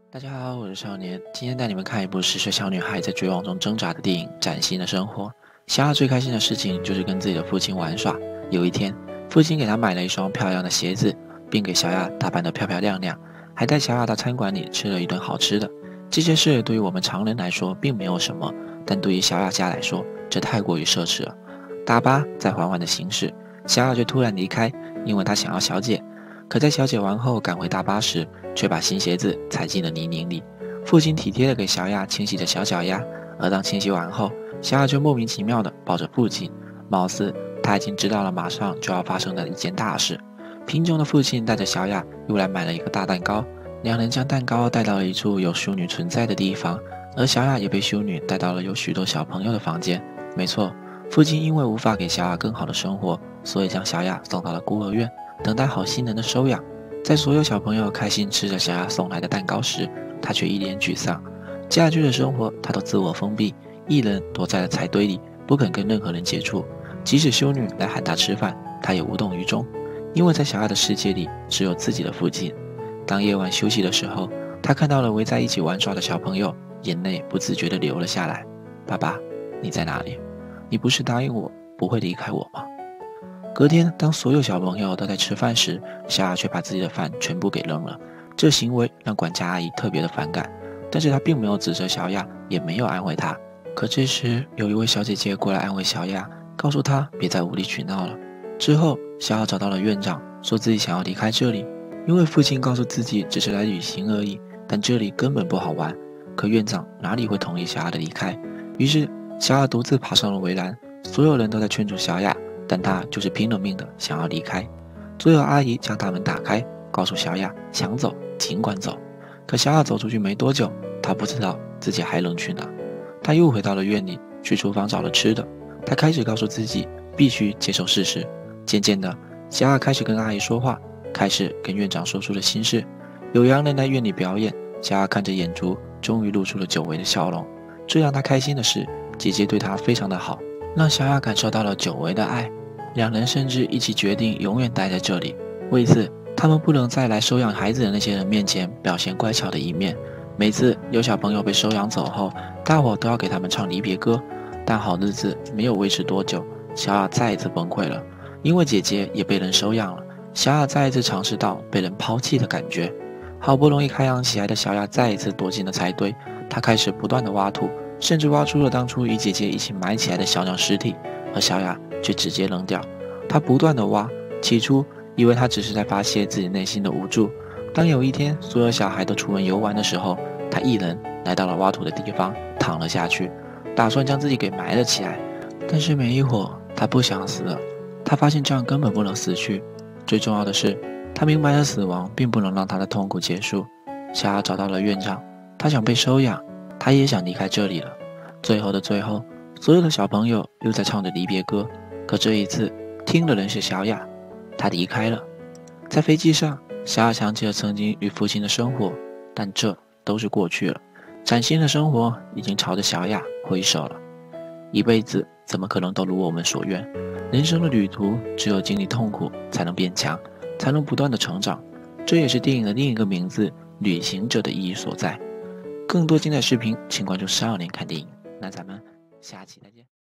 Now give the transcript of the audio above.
大家好，我是少年，今天带你们看一部10岁小女孩在绝望中挣扎的电影《崭新的生活》。小雅最开心的事情就是跟自己的父亲玩耍。有一天，父亲给她买了一双漂亮的鞋子，并给小雅打扮得漂漂亮亮，还带小雅到餐馆里吃了一顿好吃的。这些事对于我们常人来说并没有什么，但对于小雅家来说，这太过于奢侈了。大巴在缓缓地行驶，小雅却突然离开，因为她想要小姐。可在小姐完后赶回大巴时，却把新鞋子踩进了泥泞里。父亲体贴地给小雅清洗着小脚丫，而当清洗完后，小雅却莫名其妙地抱着父亲，貌似他已经知道了马上就要发生的一件大事。贫穷的父亲带着小雅又来买了一个大蛋糕，两人将蛋糕带到了一处有修女存在的地方，而小雅也被修女带到了有许多小朋友的房间。没错，父亲因为无法给小雅更好的生活，所以将小雅送到了孤儿院，等待好心人的收养。在所有小朋友开心吃着小雅送来的蛋糕时，他却一脸沮丧。家居的生活他都自我封闭，一人躲在了菜堆里，不肯跟任何人接触。即使修女来喊他吃饭，他也无动于衷，因为在小雅的世界里只有自己的父亲。当夜晚休息的时候，他看到了围在一起玩耍的小朋友，眼泪不自觉地流了下来。爸爸，你在哪里？你不是答应我不会离开我吗？隔天，当所有小朋友都在吃饭时，小雅却把自己的饭全部给扔了。这行为让管家阿姨特别的反感，但是她并没有指责小雅，也没有安慰她。可这时，有一位小姐姐过来安慰小雅，告诉她别再无理取闹了。之后，小雅找到了院长，说自己想要离开这里，因为父亲告诉自己只是来旅行而已，但这里根本不好玩。可院长哪里会同意小雅的离开？于是，小雅独自爬上了围栏，所有人都在劝阻小雅，但她就是拼了命的想要离开。最后阿姨将大门打开，告诉小雅想走尽管走。可小雅走出去没多久，她不知道自己还能去哪。她又回到了院里，去厨房找了吃的。她开始告诉自己必须接受事实。渐渐的，小雅开始跟阿姨说话，开始跟院长说出了心事。有洋人来院里表演，小雅看着眼珠，终于露出了久违的笑容。最让她开心的是，姐姐对她非常的好，让小雅感受到了久违的爱。两人甚至一起决定永远待在这里。为此，他们不能在来收养孩子的那些人面前表现乖巧的一面。每次有小朋友被收养走后，大伙都要给他们唱离别歌。但好日子没有维持多久，小雅再一次崩溃了，因为姐姐也被人收养了。小雅再一次尝试到被人抛弃的感觉。好不容易开朗起来的小雅再一次躲进了菜堆，她开始不断的挖土，甚至挖出了当初与姐姐一起埋起来的小鸟尸体，而小雅却直接扔掉。她不断的挖，起初以为她只是在发泄自己内心的无助。当有一天所有小孩都出门游玩的时候，她一人来到了挖土的地方，躺了下去，打算将自己给埋了起来。但是没一会儿，她不想死了。她发现这样根本不能死去，最重要的是，她明白了死亡并不能让她的痛苦结束。小雅找到了院长，她想被收养，她也想离开这里了。最后的最后，所有的小朋友又在唱着离别歌，可这一次听的人是小雅，她离开了。在飞机上，小雅想起了曾经与父亲的生活，但这都是过去了。崭新的生活已经朝着小雅挥手了。一辈子怎么可能都如我们所愿？人生的旅途只有经历痛苦才能变强，才能不断的成长。这也是电影的另一个名字旅行者的意义所在。更多精彩视频请关注少年看电影。那咱们下期再见。